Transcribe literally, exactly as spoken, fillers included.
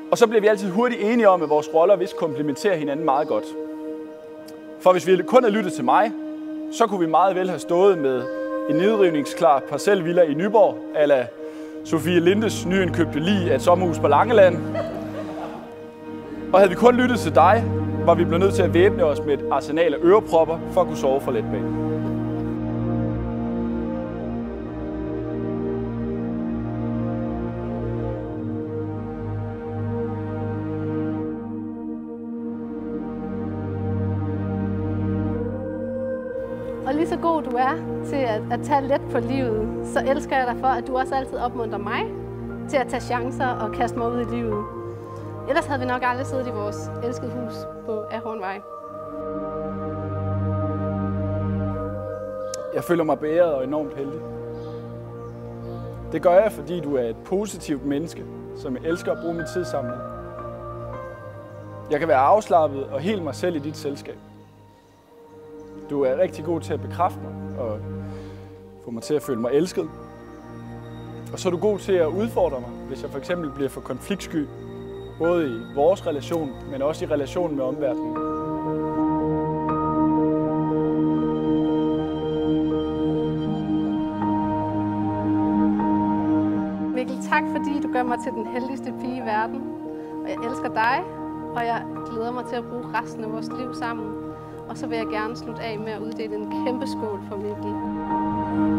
Og så bliver vi altid hurtigt enige om, at vores roller vist komplementerer hinanden meget godt. For hvis vi kun havde lyttet til mig, så kunne vi meget vel have stået med en nedrivningsklar parcelvilla i Nyborg, a la Sofie Lindes nyindkøbte lig af et sommerhus på Langeland. Og havde vi kun lyttet til dig, var vi blevet nødt til at væbne os med et arsenal af ørepropper for at kunne sove for letbanen. Og lige så god du er til at, at tage let på livet, så elsker jeg dig for, at du også altid opmuntrer mig til at tage chancer og kaste mig ud i livet. Ellers havde vi nok aldrig siddet i vores elskede hus på Ahornvej. Jeg føler mig beæret og enormt heldig. Det gør jeg, fordi du er et positivt menneske, som jeg elsker at bruge min tid sammen med. Jeg kan være afslappet og helt mig selv i dit selskab. Du er rigtig god til at bekræfte mig og få mig til at føle mig elsket. Og så er du god til at udfordre mig, hvis jeg for eksempel bliver for konfliktsky, både i vores relation, men også i relationen med omverdenen. Mikkel, tak fordi du gør mig til den heldigste pige i verden. Og jeg elsker dig, og jeg glæder mig til at bruge resten af vores liv sammen. Og så vil jeg gerne slutte af med at uddele en kæmpe skål for Mikkel.